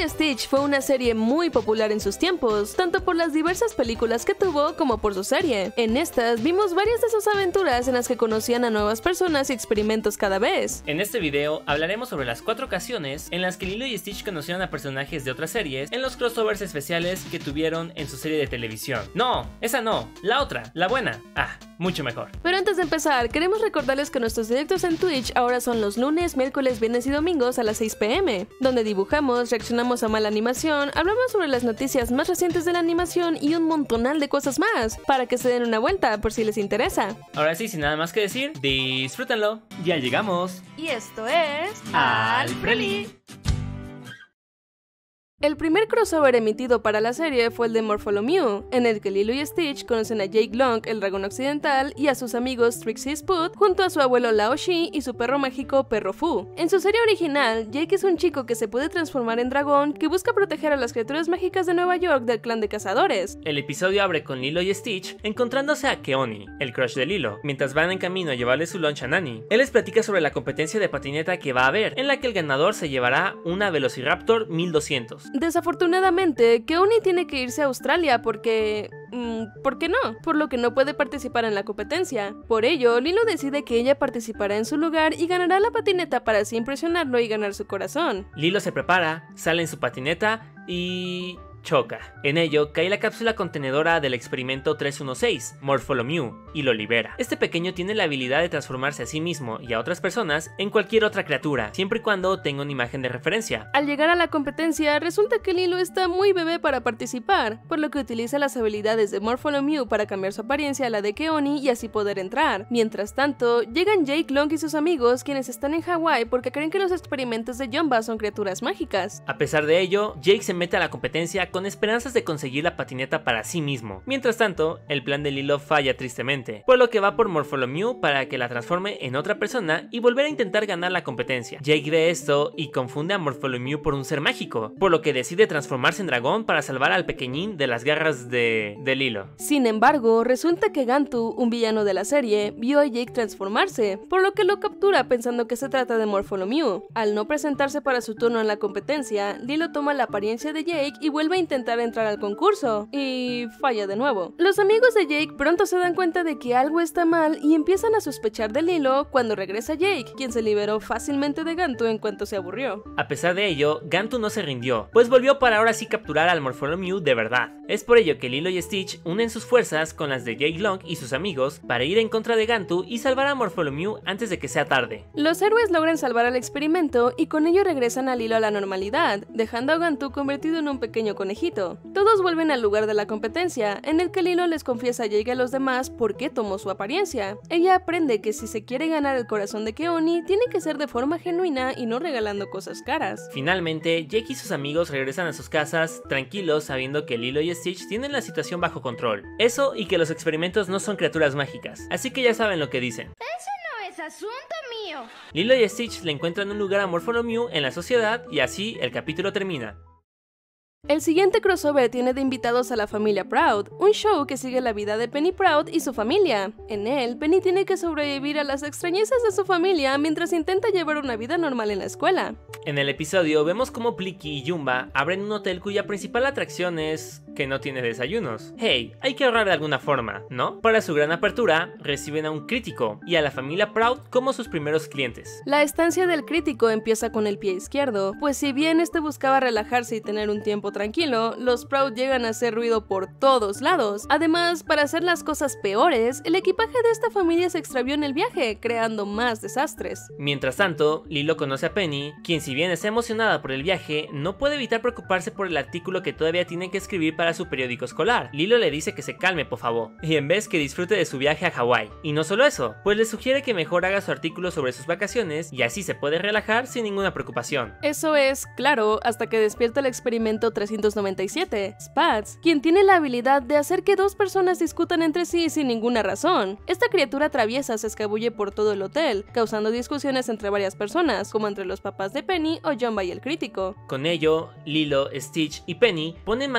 Stitch fue una serie muy popular en sus tiempos, tanto por las diversas películas que tuvo como por su serie. En estas vimos varias de sus aventuras en las que conocían a nuevas personas y experimentos cada vez. En este video hablaremos sobre las 4 ocasiones en las que Lilo y Stitch conocieron a personajes de otras series en los crossovers especiales que tuvieron en su serie de televisión. No, esa no, la otra, la buena. Mucho mejor. Pero antes de empezar, queremos recordarles que nuestros directos en Twitch ahora son los lunes, miércoles, viernes y domingos a las 6 p.m, donde dibujamos, reaccionamos a mala animación, hablamos sobre las noticias más recientes de la animación y un montonal de cosas más, para que se den una vuelta por si les interesa. Ahora sí, sin nada más que decir, disfrútenlo. Ya llegamos. Y esto es... Al Preli. El primer crossover emitido para la serie fue el de More Follow Mew, en el que Lilo y Stitch conocen a Jake Long, el dragón occidental, y a sus amigos Trixie y Spud, junto a su abuelo Lao Shi y su perro mágico Perro Fu. En su serie original, Jake es un chico que se puede transformar en dragón que busca proteger a las criaturas mágicas de Nueva York del clan de cazadores. El episodio abre con Lilo y Stitch encontrándose a Keoni, el crush de Lilo, mientras van en camino a llevarle su lunch a Nani. Él les platica sobre la competencia de patineta que va a haber, en la que el ganador se llevará una Velociraptor 1200. Desafortunadamente, Keoni tiene que irse a Australia porque... ¿por qué no? Por lo que no puede participar en la competencia. Por ello, Lilo decide que ella participará en su lugar y ganará la patineta para así impresionarlo y ganar su corazón. Lilo se prepara, sale en su patineta y... choca. En ello, cae la cápsula contenedora del experimento 316, More Follow Mew, y lo libera. Este pequeño tiene la habilidad de transformarse a sí mismo y a otras personas en cualquier otra criatura, siempre y cuando tenga una imagen de referencia. Al llegar a la competencia, resulta que Lilo está muy bebé para participar, por lo que utiliza las habilidades de More Follow Mew para cambiar su apariencia a la de Keoni y así poder entrar. Mientras tanto, llegan Jake Long y sus amigos, quienes están en Hawái porque creen que los experimentos de Jumba son criaturas mágicas. A pesar de ello, Jake se mete a la competencia con esperanzas de conseguir la patineta para sí mismo. Mientras tanto, el plan de Lilo falla tristemente, por lo que va por More Follow Mew para que la transforme en otra persona y volver a intentar ganar la competencia. Jake ve esto y confunde a More Follow Mew por un ser mágico, por lo que decide transformarse en dragón para salvar al pequeñín de las garras de Lilo. Sin embargo, resulta que Gantu, un villano de la serie, vio a Jake transformarse, por lo que lo captura pensando que se trata de More Follow Mew. Al no presentarse para su turno en la competencia, Lilo toma la apariencia de Jake y vuelve a intentar entrar al concurso, y falla de nuevo. Los amigos de Jake pronto se dan cuenta de que algo está mal y empiezan a sospechar de Lilo cuando regresa Jake, quien se liberó fácilmente de Gantu en cuanto se aburrió. A pesar de ello, Gantu no se rindió, pues volvió para ahora sí capturar al More Follow Mew de verdad. Es por ello que Lilo y Stitch unen sus fuerzas con las de Jake Long y sus amigos para ir en contra de Gantu y salvar a More Follow Mew antes de que sea tarde. Los héroes logran salvar al experimento y con ello regresan a Lilo a la normalidad, dejando a Gantu convertido en un pequeño conejito. Todos vuelven al lugar de la competencia, en el que Lilo les confiesa a Jake a los demás por qué tomó su apariencia. Ella aprende que si se quiere ganar el corazón de Keoni, tiene que ser de forma genuina y no regalando cosas caras. Finalmente, Jake y sus amigos regresan a sus casas tranquilos sabiendo que Lilo y Stitch tienen la situación bajo control. Eso y que los experimentos no son criaturas mágicas, así que ya saben lo que dicen. Eso no es asunto mío. Lilo y Stitch le encuentran un lugar a More Follow Mew en la sociedad y así el capítulo termina. El siguiente crossover tiene de invitados a la familia Proud, un show que sigue la vida de Penny Proud y su familia. En él, Penny tiene que sobrevivir a las extrañezas de su familia mientras intenta llevar una vida normal en la escuela. En el episodio vemos cómo Plicky y Jumba abren un hotel cuya principal atracción es que no tiene desayunos. Hey, hay que ahorrar de alguna forma, ¿no? Para su gran apertura, reciben a un crítico y a la familia Proud como sus primeros clientes. La estancia del crítico empieza con el pie izquierdo, pues si bien este buscaba relajarse y tener un tiempo tranquilo, los Proud llegan a hacer ruido por todos lados. Además, para hacer las cosas peores, el equipaje de esta familia se extravió en el viaje, creando más desastres. Mientras tanto, Lilo conoce a Penny, quien si bien está emocionada por el viaje, no puede evitar preocuparse por el artículo que todavía tiene que escribir para su periódico escolar. Lilo le dice que se calme, por favor, y en vez que disfrute de su viaje a Hawái. Y no solo eso, pues le sugiere que mejor haga su artículo sobre sus vacaciones y así se puede relajar sin ninguna preocupación. Eso es, claro, hasta que despierta el experimento 397, Spats, quien tiene la habilidad de hacer que dos personas discutan entre sí sin ninguna razón. Esta criatura traviesa se escabulle por todo el hotel, causando discusiones entre varias personas, como entre los papás de Penny o Jumba y el crítico. Con ello, Lilo, Stitch y Penny ponen manos a la obra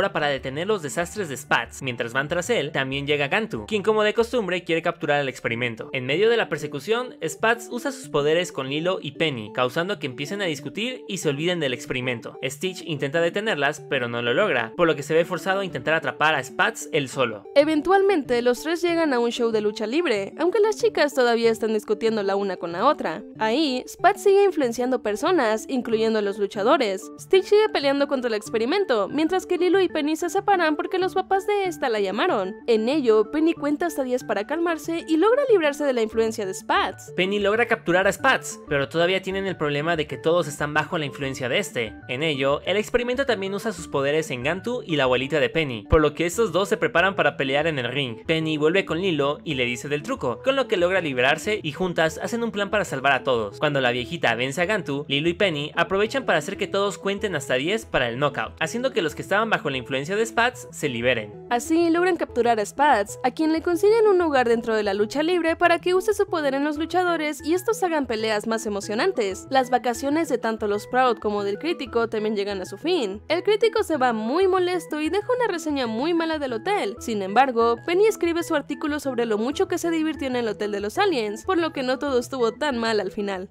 colabora para detener los desastres de Spats. Mientras van tras él, también llega Gantu, quien como de costumbre quiere capturar el experimento. En medio de la persecución, Spats usa sus poderes con Lilo y Penny, causando que empiecen a discutir y se olviden del experimento. Stitch intenta detenerlas, pero no lo logra, por lo que se ve forzado a intentar atrapar a Spats él solo. Eventualmente, los tres llegan a un show de lucha libre, aunque las chicas todavía están discutiendo la una con la otra. Ahí, Spats sigue influenciando personas, incluyendo a los luchadores. Stitch sigue peleando contra el experimento, mientras que Lilo y Penny se separan porque los papás de esta la llamaron. En ello, Penny cuenta hasta 10 para calmarse y logra librarse de la influencia de Spats. Penny logra capturar a Spats, pero todavía tienen el problema de que todos están bajo la influencia de este. En ello, el experimento también usa sus poderes en Gantu y la abuelita de Penny, por lo que estos dos se preparan para pelear en el ring. Penny vuelve con Lilo y le dice del truco, con lo que logra liberarse y juntas hacen un plan para salvar a todos. Cuando la viejita vence a Gantu, Lilo y Penny aprovechan para hacer que todos cuenten hasta 10 para el knockout, haciendo que los que estaban bajo la influencia de Spats se liberen. Así logran capturar a Spats, a quien le consiguen un lugar dentro de la lucha libre para que use su poder en los luchadores y estos hagan peleas más emocionantes. Las vacaciones de tanto los Proud como del crítico también llegan a su fin. El crítico se va muy molesto y deja una reseña muy mala del hotel. Sin embargo, Penny escribe su artículo sobre lo mucho que se divirtió en el hotel de los aliens, por lo que no todo estuvo tan mal al final.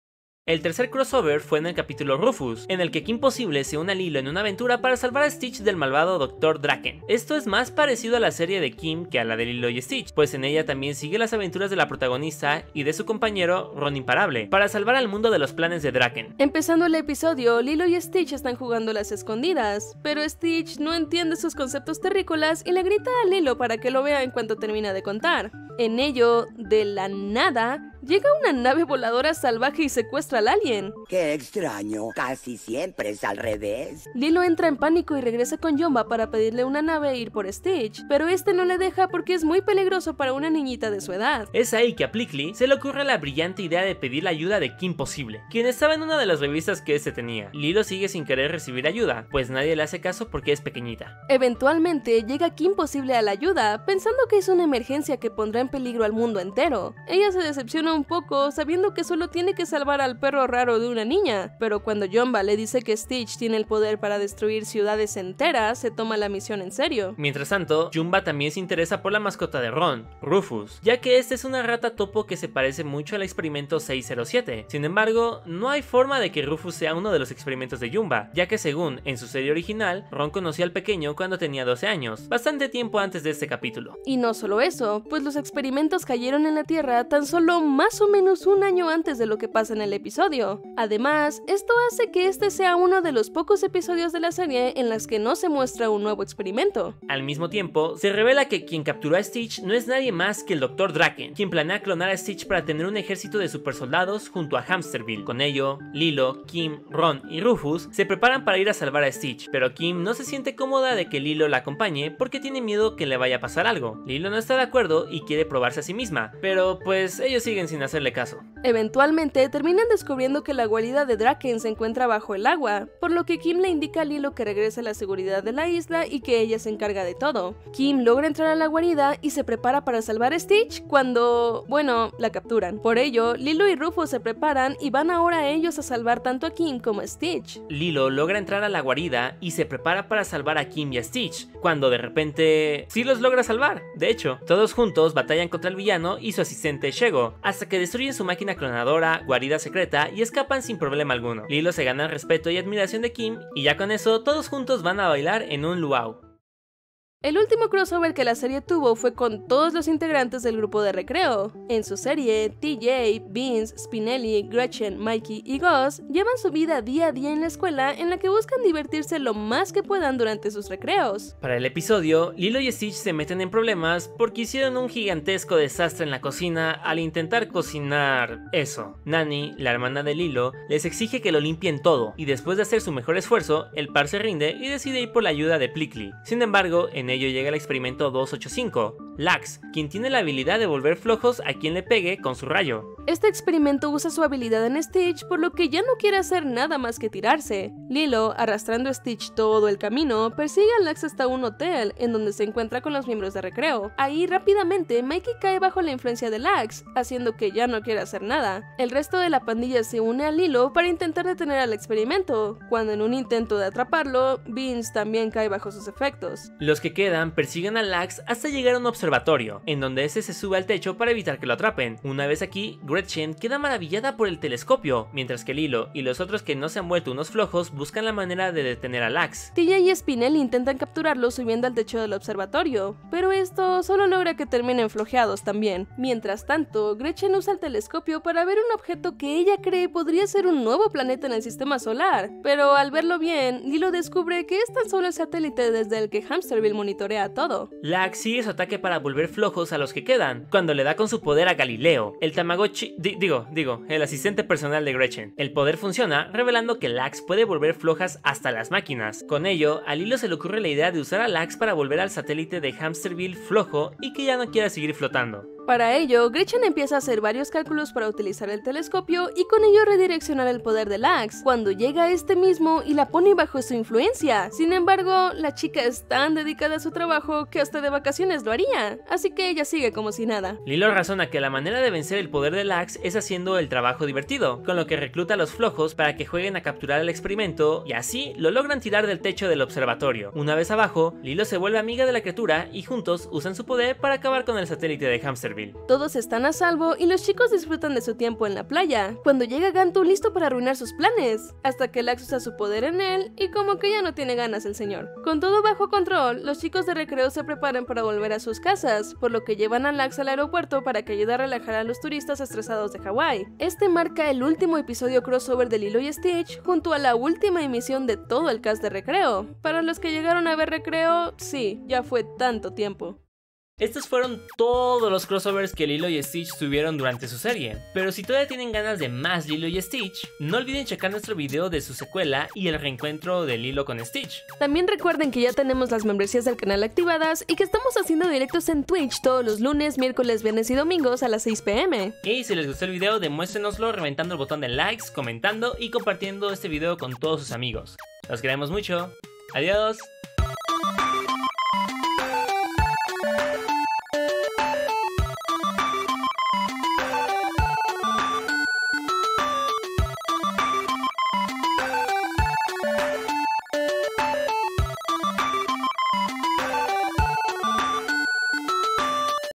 El tercer crossover fue en el capítulo Rufus, en el que Kim Possible se une a Lilo en una aventura para salvar a Stitch del malvado Dr. Draken. Esto es más parecido a la serie de Kim que a la de Lilo y Stitch, pues en ella también sigue las aventuras de la protagonista y de su compañero Ron Imparable, para salvar al mundo de los planes de Draken. Empezando el episodio, Lilo y Stitch están jugando las escondidas, pero Stitch no entiende sus conceptos terrícolas y le grita a Lilo para que lo vea en cuanto termina de contar. En ello, de la nada, llega una nave voladora salvaje y secuestra al alien. ¡Qué extraño! Casi siempre es al revés. Lilo entra en pánico y regresa con Jumba para pedirle una nave e ir por Stitch, pero este no le deja porque es muy peligroso para una niñita de su edad. Es ahí que a Plickly se le ocurre la brillante idea de pedir la ayuda de Kim Possible, quien estaba en una de las revistas que este tenía. Lilo sigue sin querer recibir ayuda, pues nadie le hace caso porque es pequeñita. Eventualmente llega Kim Possible a la ayuda, pensando que es una emergencia que pondrá en peligro al mundo entero. Ella se decepciona un poco sabiendo que solo tiene que salvar al perro raro de una niña, pero cuando Jumba le dice que Stitch tiene el poder para destruir ciudades enteras, se toma la misión en serio. Mientras tanto, Jumba también se interesa por la mascota de Ron, Rufus, ya que esta es una rata topo que se parece mucho al experimento 607. Sin embargo, no hay forma de que Rufus sea uno de los experimentos de Jumba, ya que según en su serie original, Ron conoció al pequeño cuando tenía 12 años, bastante tiempo antes de este capítulo. Y no solo eso, pues los experimentos cayeron en la Tierra tan solo más o menos un año antes de lo que pasa en el episodio. Además, esto hace que este sea uno de los pocos episodios de la serie en las que no se muestra un nuevo experimento. Al mismo tiempo, se revela que quien capturó a Stitch no es nadie más que el Dr. Draken, quien planea clonar a Stitch para tener un ejército de supersoldados junto a Hamsterville. Con ello, Lilo, Kim, Ron y Rufus se preparan para ir a salvar a Stitch, pero Kim no se siente cómoda de que Lilo la acompañe porque tiene miedo que le vaya a pasar algo. Lilo no está de acuerdo y quiere probarse a sí misma, pero pues ellos siguen sin hacerle caso. Eventualmente terminan descubriendo que la guarida de Draken se encuentra bajo el agua, por lo que Kim le indica a Lilo que regrese a la seguridad de la isla y que ella se encarga de todo. Kim logra entrar a la guarida y se prepara para salvar a Stitch cuando, bueno, la capturan. Por ello, Lilo y Rufus se preparan y van ahora ellos a salvar tanto a Kim como a Stitch. Lilo logra entrar a la guarida y se prepara para salvar a Kim y a Stitch, cuando de repente sí los logra salvar. De hecho, todos juntos batallan contra el villano y su asistente Shego, hasta que destruyen su máquina clonadora, guarida secreta y escapan sin problema alguno. Lilo se gana el respeto y admiración de Kim y ya con eso todos juntos van a bailar en un luau. El último crossover que la serie tuvo fue con todos los integrantes del grupo de recreo. En su serie, TJ, Vince, Spinelli, Gretchen, Mikey y Gus llevan su vida día a día en la escuela en la que buscan divertirse lo más que puedan durante sus recreos. Para el episodio, Lilo y Stitch se meten en problemas porque hicieron un gigantesco desastre en la cocina al intentar cocinar eso. Nani, la hermana de Lilo, les exige que lo limpien todo y después de hacer su mejor esfuerzo, el par se rinde y decide ir por la ayuda de Plickly. Sin embargo, en en ello llega el experimento 285, Lax, quien tiene la habilidad de volver flojos a quien le pegue con su rayo. Este experimento usa su habilidad en Stitch, por lo que ya no quiere hacer nada más que tirarse. Lilo, arrastrando a Stitch todo el camino, persigue a Lax hasta un hotel, en donde se encuentra con los miembros de recreo. Ahí rápidamente Mikey cae bajo la influencia de Lax, haciendo que ya no quiera hacer nada. El resto de la pandilla se une a Lilo para intentar detener al experimento, cuando en un intento de atraparlo, Vince también cae bajo sus efectos. Los que quedan persiguen a Lax hasta llegar a un observatorio, en donde ese se sube al techo para evitar que lo atrapen. Una vez aquí, Gretchen queda maravillada por el telescopio, mientras que Lilo y los otros que no se han vuelto unos flojos buscan la manera de detener a Lax. TJ y Spinelli intentan capturarlo subiendo al techo del observatorio, pero esto solo logra que terminen flojeados también. Mientras tanto, Gretchen usa el telescopio para ver un objeto que ella cree podría ser un nuevo planeta en el sistema solar, pero al verlo bien, Lilo descubre que es tan solo el satélite desde el que Hamsterville monitorea todo. Lax sigue su ataque para volver flojos a los que quedan, cuando le da con su poder a Galileo, el Tamagotchi, el asistente personal de Gretchen. El poder funciona, revelando que Lax puede volver flojas hasta las máquinas. Con ello, a Lilo se le ocurre la idea de usar a Lax para volver al satélite de Hamsterville flojo y que ya no quiera seguir flotando. Para ello, Gretchen empieza a hacer varios cálculos para utilizar el telescopio y con ello redireccionar el poder de Lax, cuando llega a este mismo y la pone bajo su influencia. Sin embargo, la chica es tan dedicada a su trabajo que hasta de vacaciones lo haría, así que ella sigue como si nada. Lilo razona que la manera de vencer el poder de Lax es haciendo el trabajo divertido, con lo que recluta a los flojos para que jueguen a capturar el experimento y así lo logran tirar del techo del observatorio. Una vez abajo, Lilo se vuelve amiga de la criatura y juntos usan su poder para acabar con el satélite de Hamsterville. Todos están a salvo y los chicos disfrutan de su tiempo en la playa, cuando llega Gantu listo para arruinar sus planes, hasta que Lax usa su poder en él y como que ya no tiene ganas el señor. Con todo bajo control, los chicos de recreo se preparan para volver a sus casas, por lo que llevan a Lax al aeropuerto para que ayude a relajar a los turistas estresados de Hawái. Este marca el último episodio crossover de Lilo y Stitch, junto a la última emisión de todo el cast de Recreo. Para los que llegaron a ver Recreo, sí, ya fue tanto tiempo. Estos fueron todos los crossovers que Lilo y Stitch tuvieron durante su serie, pero si todavía tienen ganas de más Lilo y Stitch, no olviden checar nuestro video de su secuela y el reencuentro de Lilo con Stitch. También recuerden que ya tenemos las membresías del canal activadas y que estamos haciendo directos en Twitch todos los lunes, miércoles, viernes y domingos a las 6 p.m. Y si les gustó el video, demuéstrenoslo reventando el botón de likes, comentando y compartiendo este video con todos sus amigos. Los queremos mucho. Adiós.